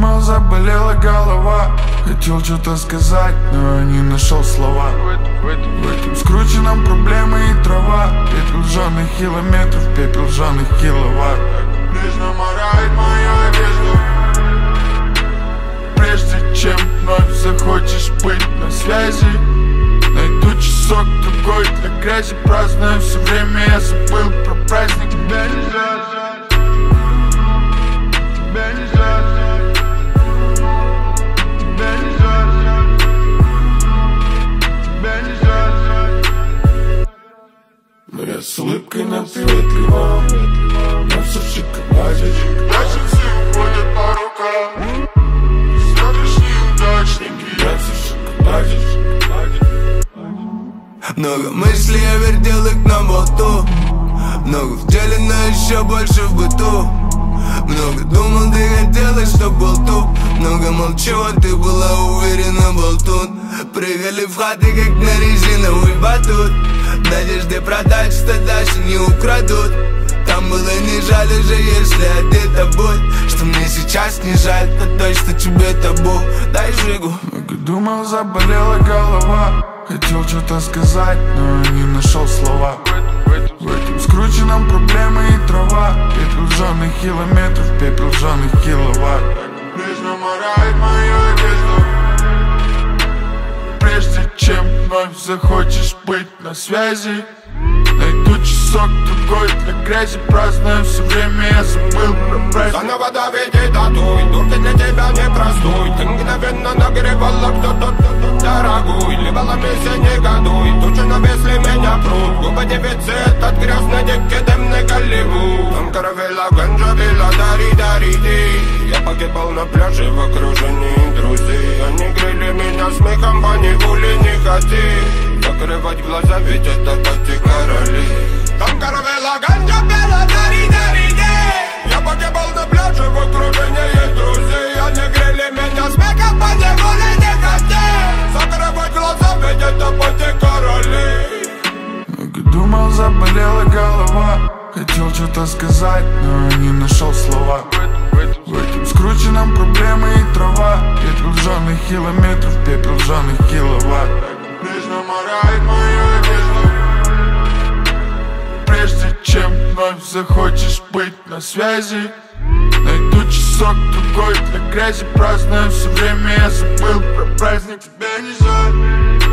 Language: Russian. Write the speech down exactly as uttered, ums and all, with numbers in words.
думал, заболела голова. Хотел что-то сказать, но не нашел слова. В этом скрученном проблемы и трава. Пепел жженых километров, пепел жженых киловатт. Нежно морает мою одежду. Прежде чем вновь захочешь быть на связи, найду часок другой для грязи. Праздную все время, я забыл про праздник. Тебя нельзя ждать, тебя нельзя ждать, тебя нельзя ждать, тебя нельзя ждать. Но я с улыбкой на приветливом, на все в шоколаде. Наши все уходят по рукам, сегодняшние удачники. Я все в шоколаде, шоколаде. Много мыслей, я вертел их на болту. Много в деле, но еще больше в быту. Много думал, ты хотела, чтоб был тут. Много молчу, а ты была уверена, болтун. Прыгали в хаты, как на резиновый батут. Надежды продать, что даже не украдут. Там было не жаль уже, если одета будь. Что мне сейчас не жаль, то точно тебе табу. Дай жигу. Много думал, заболела голова. Хотел что-то сказать, но не нашел слова. В этом скрученном проблемы и трава. Пепел жженых километров, пепел жженых киловатт. Нежно морает мою одежду. Прежде чем вновь захочешь быть на связи, найду часок другой для грязи. Праздную все время, я забыл про праздник. Заново доведи татуй, турки для тебя не простой. Ты мгновенно нагревала кто-то дорогой. Либала месяц, не годуй, тучи навесли меня пруд. Губа дефицит от грязной дикки дымный Голливуд. Там каравелла, ганджа, вилла, дари, дари, ди. Я погибал на пляже в окружении друзей. Они грели меня смехом, по неволе не хоти. Закрывать глаза, ведь это эти короли. Там каравелла, ганджа, вилла, дари, дари, ди. Я погибал на пляже в окружении друзей. Они грели меня смехом, по неволе не хоти. Закрывать глаза, ведь это эти короли. Много думал, заболела голова. Хотел что-то сказать, но не нашел слова. В этом скрученном проблемы и трава. Пепел жженых километров, пепел жженых киловатт. Нежно морает мою одежду. Прежде чем вновь захочешь быть на связи, найду часок другой для грязи. Праздную все время, я забыл про праздник. Тебя не жаль.